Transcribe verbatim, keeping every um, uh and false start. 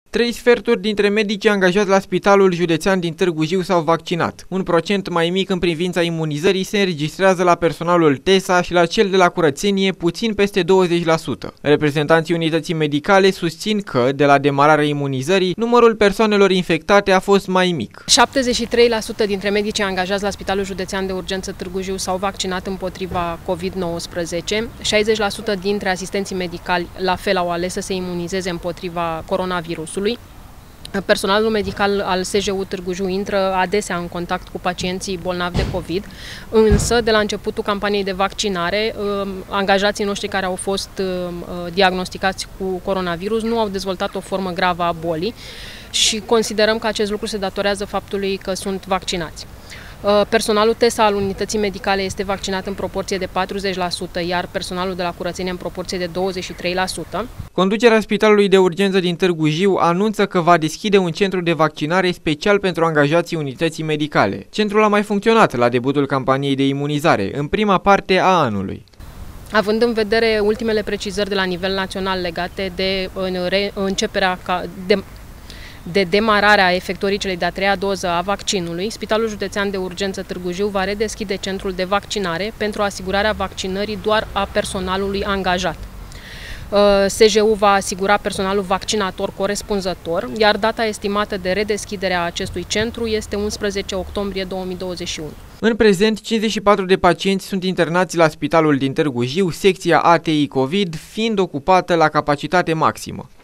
Trei sferturi dintre medicii angajați la Spitalul Județean din Târgu Jiu s-au vaccinat. Un procent mai mic în privința imunizării se înregistrează la personalul T E S A și la cel de la curățenie, puțin peste douăzeci la sută. Reprezentanții unității medicale susțin că, de la demararea imunizării, numărul persoanelor infectate a fost mai mic. șaptezeci și trei la sută dintre medicii angajați la Spitalul Județean de Urgență Târgu Jiu s-au vaccinat împotriva COVID nouăsprezece, șaizeci la sută dintre asistenții medicali la fel au ales să se imunizeze împotriva coronavirusului. Personalul medical al S J U Târgu Jiu intră adesea în contact cu pacienții bolnavi de COVID, însă de la începutul campaniei de vaccinare, angajații noștri care au fost diagnosticați cu coronavirus nu au dezvoltat o formă gravă a bolii și considerăm că acest lucru se datorează faptului că sunt vaccinați. Personalul T E S A al unității medicale este vaccinat în proporție de patruzeci la sută, iar personalul de la curățenie în proporție de douăzeci și trei la sută. Conducerea Spitalului de Urgență din Târgu Jiu anunță că va deschide un centru de vaccinare special pentru angajații unității medicale. Centrul a mai funcționat la debutul campaniei de imunizare, în prima parte a anului. Având în vedere ultimele precizări de la nivel național legate de începerea de de demararea efectuării celei de-a treia doză a vaccinului, Spitalul Județean de Urgență Târgu Jiu va redeschide centrul de vaccinare pentru asigurarea vaccinării doar a personalului angajat. S J U va asigura personalul vaccinator corespunzător, iar data estimată de redeschidere a acestui centru este unsprezece octombrie două mii douăzeci și unu. În prezent, cincizeci și patru de pacienți sunt internați la Spitalul din Târgu Jiu, secția A T I COVID fiind ocupată la capacitate maximă.